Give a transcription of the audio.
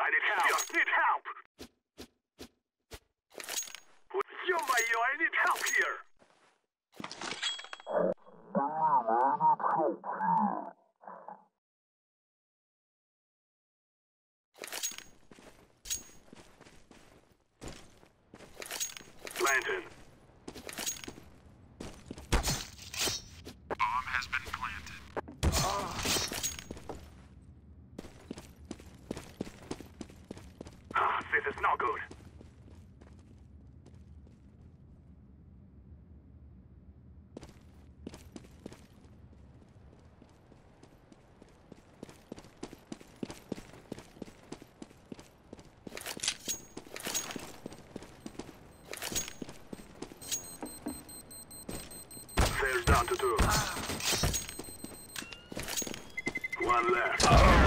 need help. Need help. Ё-моё, I need help here. Planted. Bomb has been planted. This is not good. They're down to 2. One left.